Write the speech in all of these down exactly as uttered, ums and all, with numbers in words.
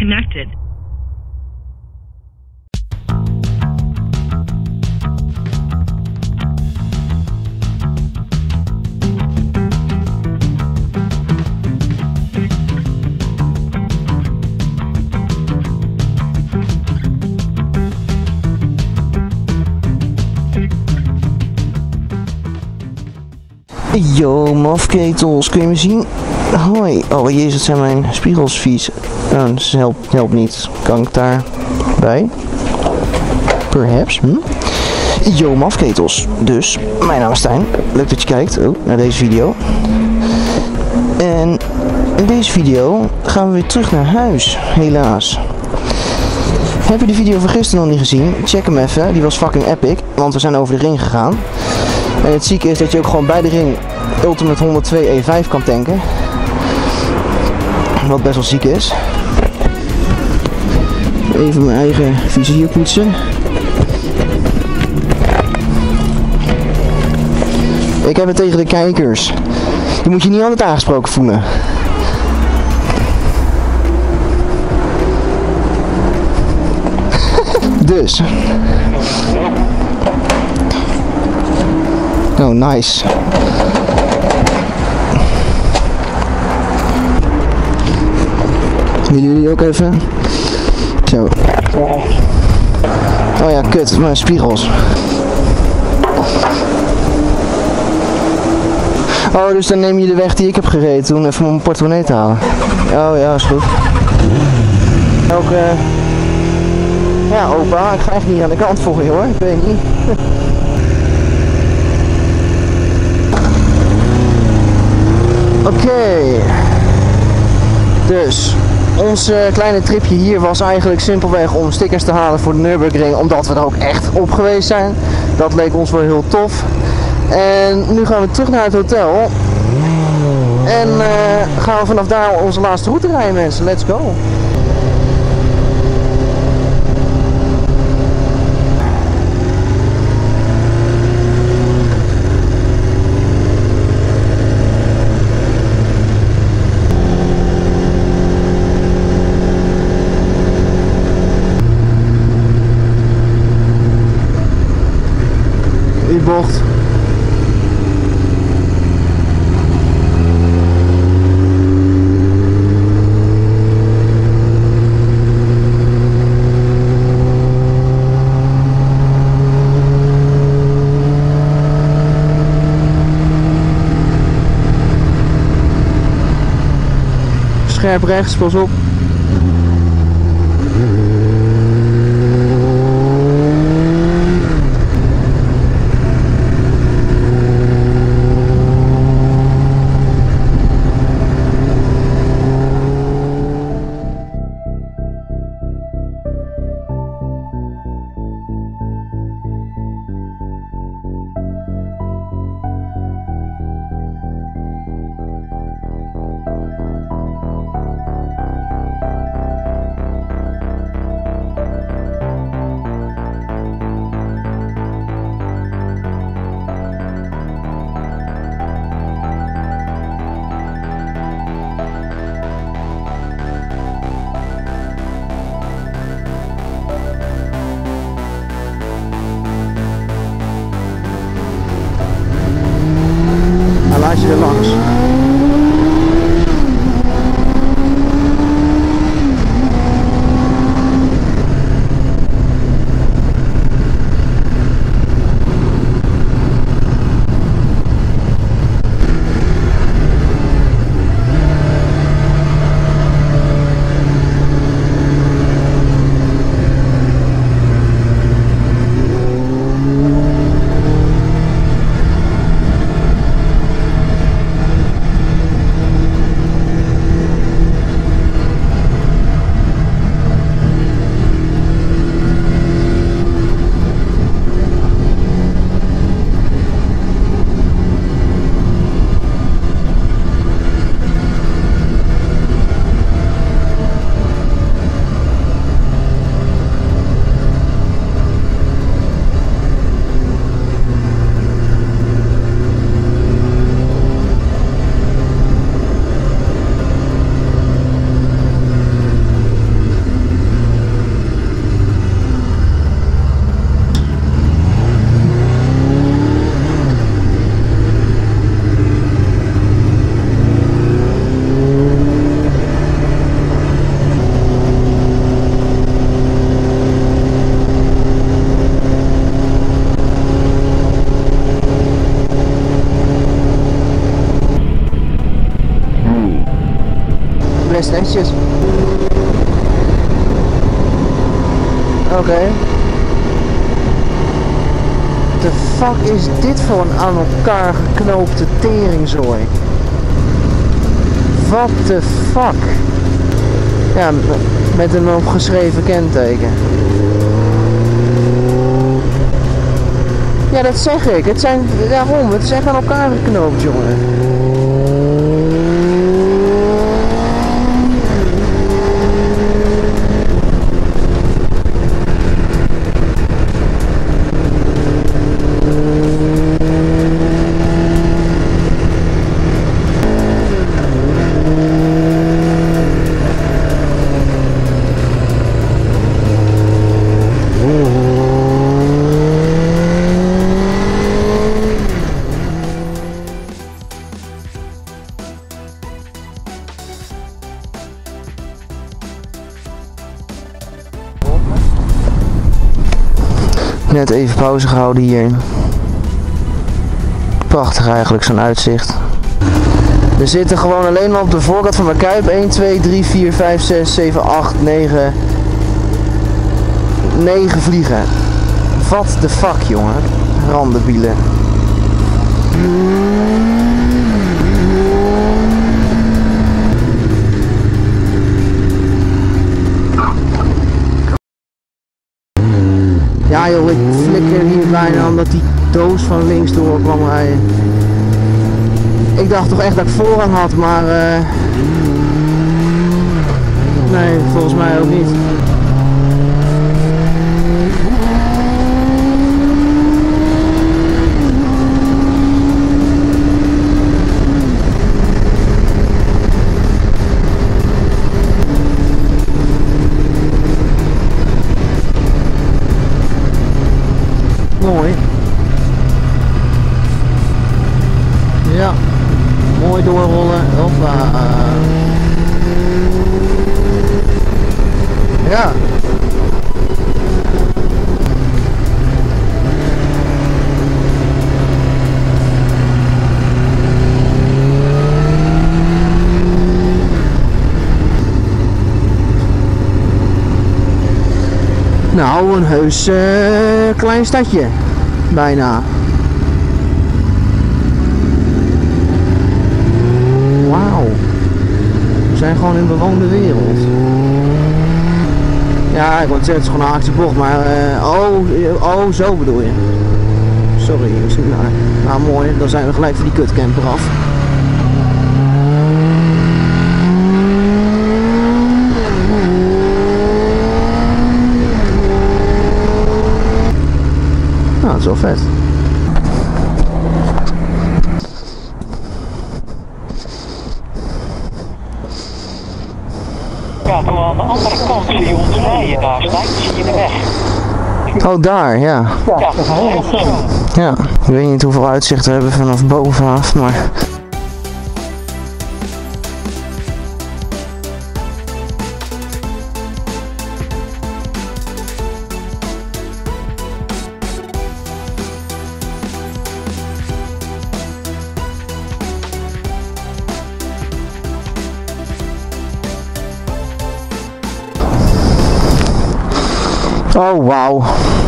disconnected. Yo, mafketels, kun je me zien? Hoi. Oh jezus, het zijn mijn spiegels vies. Oh, dat helpt, helpt niet. Kan ik daarbij? Perhaps, hm? Yo, mafketels. Dus, mijn naam is Stijn. Leuk dat je kijkt oh, naar deze video. En in deze video gaan we weer terug naar huis, helaas. Heb je de video van gisteren nog niet gezien? Check hem even, die was fucking epic, want we zijn over de ring gegaan. En het zieke is dat je ook gewoon bij de ring Ultimate honderdtwee E vijf kan tanken. Wat best wel ziek is. Even mijn eigen vizier poetsen. Ik heb het tegen de kijkers. Je moet je niet altijd aangesproken voelen. Dus. Oh, nice. Willen jullie ook even? Zo. Oh ja, kut, mijn spiegels. Oh, dus dan neem je de weg die ik heb gereden toen even om mijn portemonnee te halen. Oh ja, is goed. Ook, uh... ja, opa, ik ga echt niet aan de kant voor je hoor, ik weet niet. Oké, okay. Dus ons uh, kleine tripje hier was eigenlijk simpelweg om stickers te halen voor de Nürburgring, omdat we er ook echt op geweest zijn. Dat leek ons wel heel tof. En nu gaan we terug naar het hotel en uh, gaan we vanaf daar onze laatste route rijden, mensen. Let's go! Die bocht. Scherp rechts, pas op. best netjes. Oké. Okay. The fuck is dit voor een aan elkaar geknoopte teringzooi? What the fuck? Ja, met een opgeschreven kenteken. Ja, dat zeg ik. Het zijn, daarom, het is echt aan elkaar geknoopt, jongen. Net even pauze gehouden hier. Prachtig eigenlijk, zo'n uitzicht. Er zitten gewoon alleen maar op de voorkant van mijn kuip één, twee, drie, vier, vijf, zes, zeven, acht, negen. negen vliegen. What the fuck, jongen. Randenbielen. Ja joh, ik flikker hier bijna omdat die doos van links door kwam rijden. Ik dacht toch echt dat ik voorrang had, maar uh... nee, volgens mij ook niet. Mooi. Ja, mooi doorrollen. Hoppa. Ja. Nou, een heus uh, klein stadje. Bijna. Wauw. We zijn gewoon in bewoonde wereld. Ja, ik wou zeggen, het is gewoon een actiebocht, maar... Uh, oh, oh, zo bedoel je. Sorry, nou, nou mooi, dan zijn we gelijk voor die kutcamper af. Nou, dat is wel vet. Ja, toen aan de andere kant zie je ons rijden, daar staan, zie je de weg. Oh, daar, ja. Ja, dat is helemaal zo. Ja, ik weet niet hoeveel uitzicht we hebben vanaf bovenaf, maar... Oh, wauw.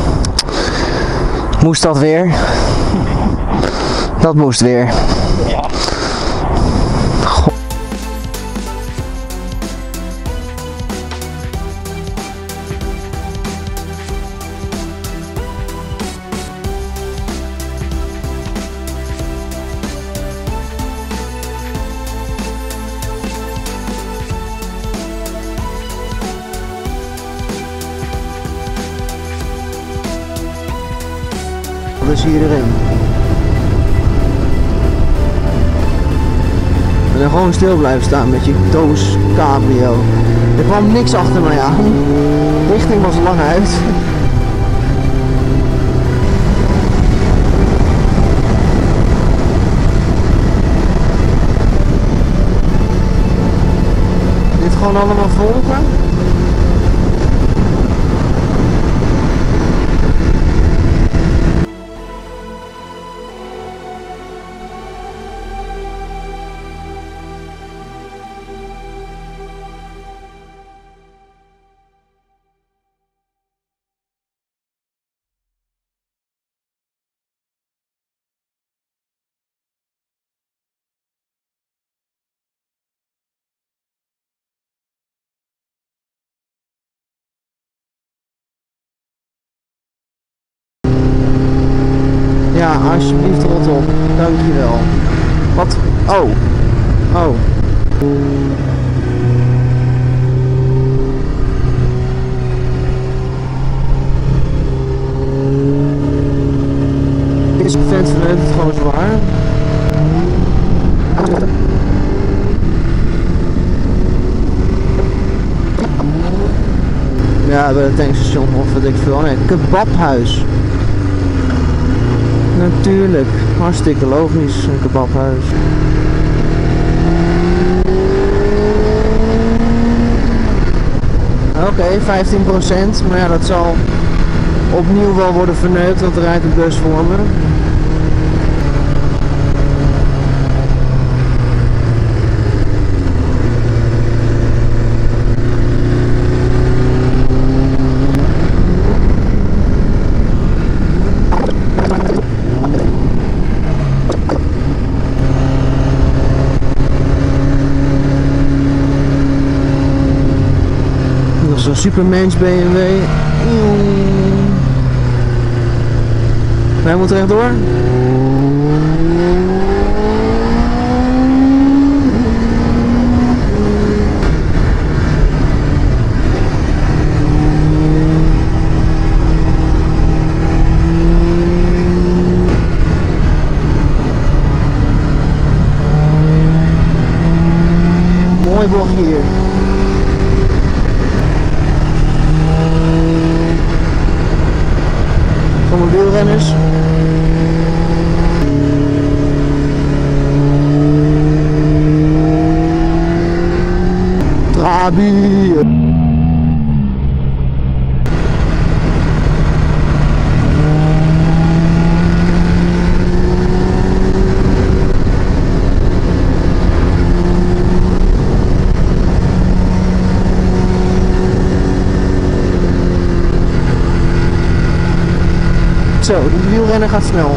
Moest dat weer? Dat moest weer. Ja. God. Dat is hier erin. En dan gewoon stil blijven staan met je doos cabrio. Er kwam niks achter mij aan. De richting was lang uit. Dit gewoon allemaal volgen. Ja, alsjeblieft rot op. Dankjewel. Wat? Oh. Oh. Is een vent vanuit het gewoon zwaar. Ja, bij het tankstation of wat ik veel. Nee, kebabhuis. Natuurlijk, hartstikke logisch, een kebabhuis. Oké, okay, vijftien procent, maar ja, dat zal opnieuw wel worden verneukt, want er rijdt een bus voor me. Zo'n supermens B M W. Wij moeten rechtdoor. Mooi bocht hier. Wielrenners. Trabi. Zo, die wielrenner gaat snel.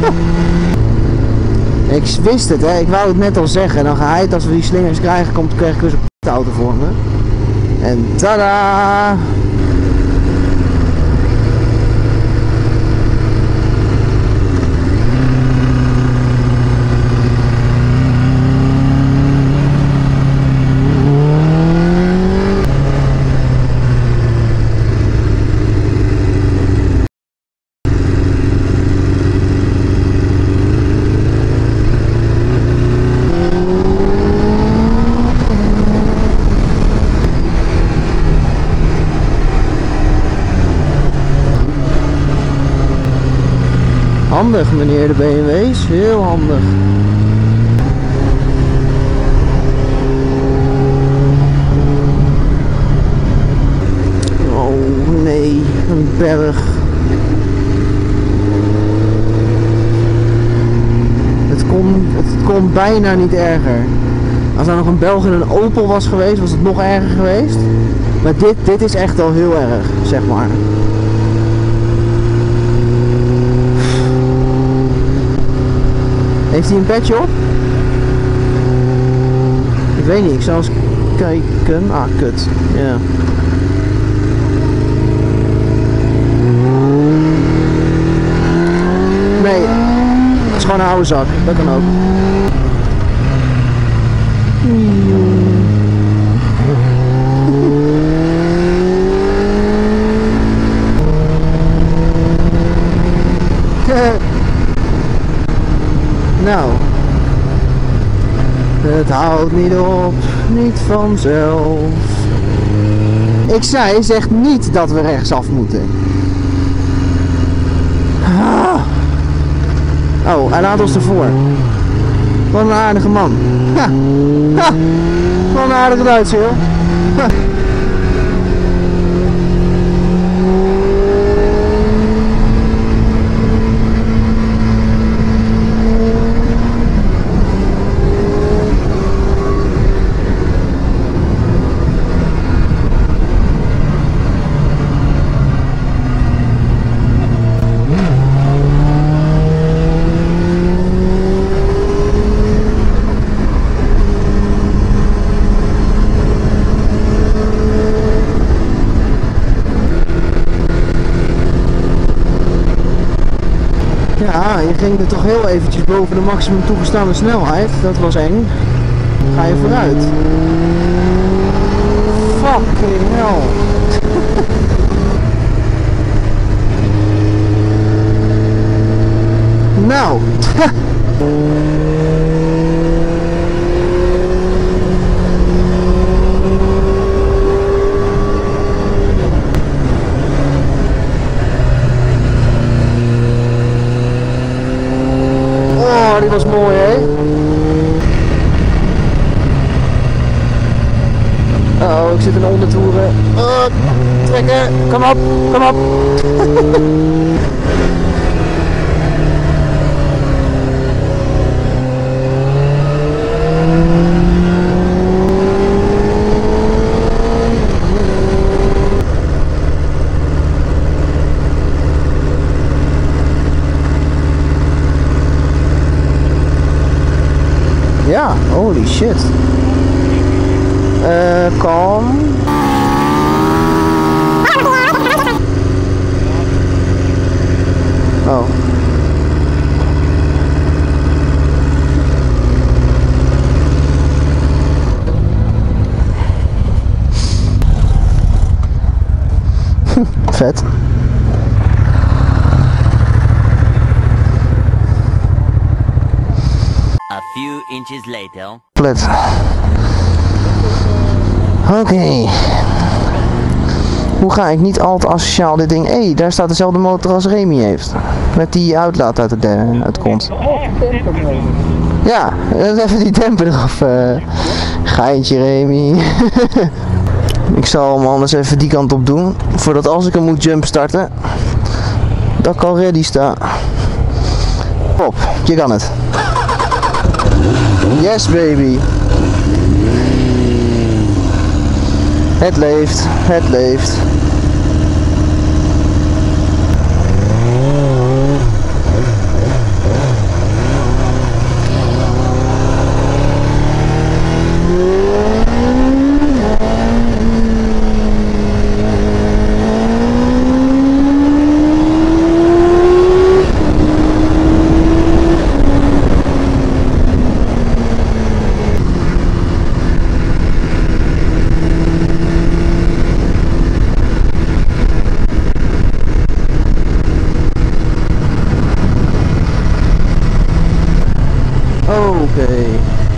Ik wist het, hè. Ik wou het net al zeggen. Dan ga hij, als we die slingers krijgen, komt krijg ik dus een auto voor me. En tada! Handig meneer de B M W's, heel handig. Oh nee, een berg. Het kon, het kon bijna niet erger. Als er nog een Belg en een Opel was geweest, was het nog erger geweest. Maar dit, dit is echt al heel erg, zeg maar. Heeft hij een petje op? Ik weet niet, ik zal eens kijken. Ah, kut. Ja. Nee, het is gewoon een oude zak. Dat kan ook. Nou, het houdt niet op, niet vanzelf. Ik zei, zeg niet dat we rechtsaf moeten. Oh, hij laat ons ervoor. Wat een aardige man. Ha. Ha. Wat een aardige Duitser, joh. Ha. ging er toch heel eventjes boven de maximum toegestaande snelheid. Dat was eng. Ga je vooruit. Fucking hell. Nou. Oh, die was mooi, hè? Oh, ik zit in ondertoeren. Oh, trekken. Kom op, kom op. Ja, holy shit. Uh, kalm. Oh. Vet. A few inches later. Plet. Oké. Okay. Hoe ga ik niet al te asociaal dit ding... Hé, hey, daar staat dezelfde motor als Remy heeft. Met die uitlaat uit de, de, uit de kont. Ja, even die demper eraf. Uh, geintje Remy. Ik zal hem anders even die kant op doen. Voordat als ik hem moet jump starten. Dat ik al ready sta. Pop, je kan het. Yes baby. Het leeft, het leeft. Oké.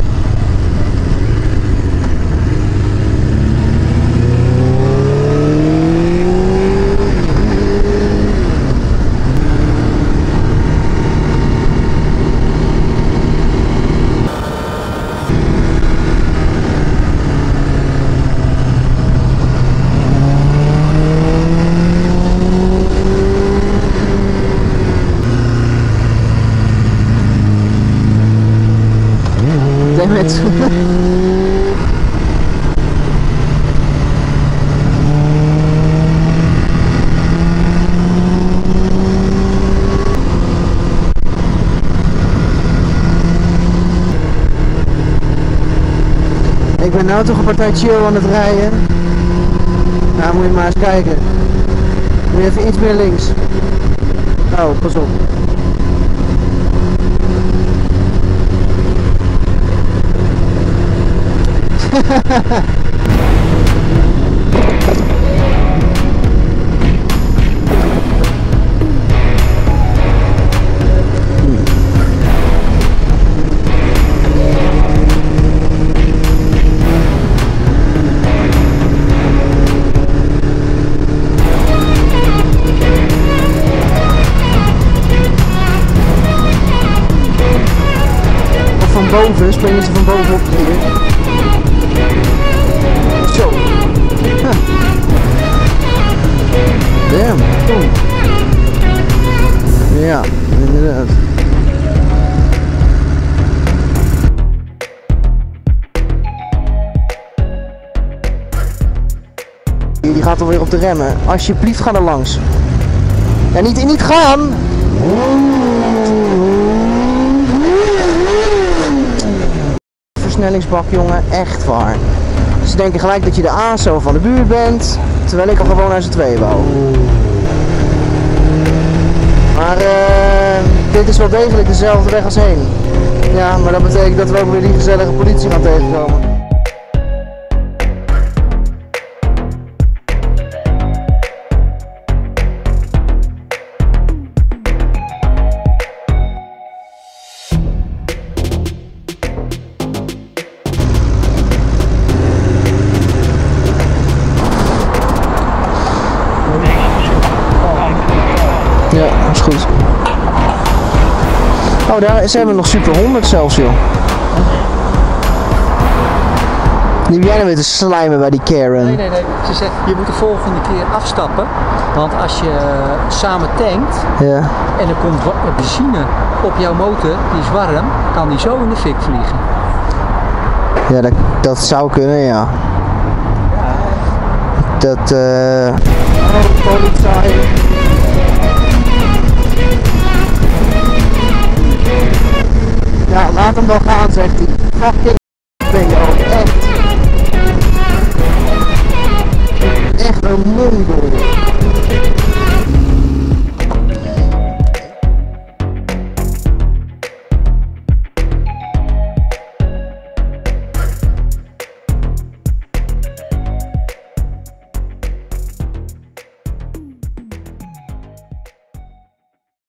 Damn it. Ik ben nou toch een partij chill aan het rijden. Nou, moet je maar eens kijken. Moet je even iets meer links. Oh, pas op. Of van boven, springen ze van boven op hier. Zo. Huh. Damn. Oh. Ja, inderdaad. Die gaat alweer op de remmen. Alsjeblieft, ga er langs. Ja, niet, niet gaan! Versnellingsbak, jongen, echt waar. Ze denken gelijk dat je de A S O van de buurt bent, terwijl ik al gewoon naar z'n twee wou. Maar uh, dit is wel degelijk dezelfde weg als heen. Ja, maar dat betekent dat we ook weer die gezellige politie gaan tegenkomen. Ja, dat is goed. Oh, daar zijn we nog super honderd zelfs, joh. Die jij nou weer te slijmen bij die Karen. Nee, nee, nee. Ze zegt, je moet de volgende keer afstappen. Want als je samen tankt Ja. en er komt wa- benzine op jouw motor, die is warm, kan die zo in de fik vliegen. Ja, dat, dat zou kunnen, ja. Dat, eh... Oh, politie. Ja, laat hem wel gaan, zegt hij. Fucking ben je ook echt. Echt een mongol.